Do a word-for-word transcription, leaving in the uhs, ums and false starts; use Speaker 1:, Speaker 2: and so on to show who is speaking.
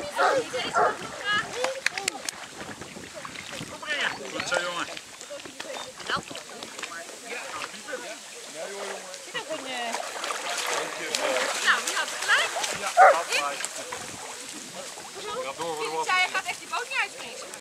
Speaker 1: Goed zo, jongen.
Speaker 2: Nou, wie had gelijk?
Speaker 1: Ja, gaat gelijk.
Speaker 2: Hoezo? Jij gaat echt die boot niet uitspringen.